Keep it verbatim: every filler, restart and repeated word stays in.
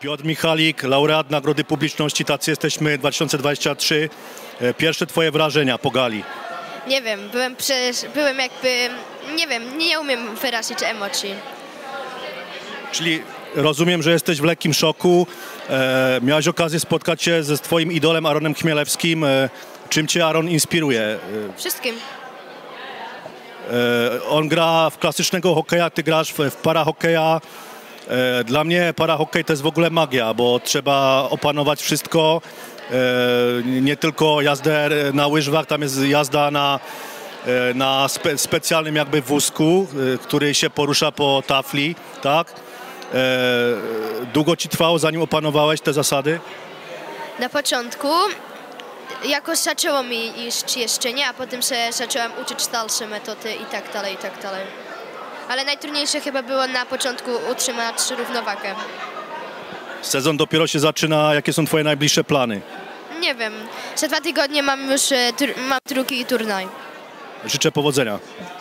Piotr Michalik, laureat Nagrody Publiczności Tacy Jesteśmy dwa tysiące dwadzieścia trzy. Pierwsze twoje wrażenia po gali? Nie wiem, byłem przecież, byłem jakby, nie wiem, nie umiem wyrazić emocji. Czyli rozumiem, że jesteś w lekkim szoku. E, miałeś okazję spotkać się ze twoim idolem Aaronem Chmielewskim. E, czym cię Aaron inspiruje? Wszystkim. E, on gra w klasycznego hokeja, ty grasz w, w parahokeja. E, dla mnie parahokej to jest w ogóle magia, bo trzeba opanować wszystko. E, nie tylko jazdę na łyżwach, tam jest jazda na, e, na spe, specjalnym jakby wózku, e, który się porusza po tafli, tak? E, długo ci trwało, zanim opanowałeś te zasady? Na początku jakoś zaczęło mi iść jeszcze nie, a potem się zacząłem uczyć dalsze metody i tak dalej, i tak dalej. Ale najtrudniejsze chyba było na początku utrzymać równowagę. Sezon dopiero się zaczyna. Jakie są twoje najbliższe plany? Nie wiem. Za dwa tygodnie mam już mam drugi turnaj. Życzę powodzenia.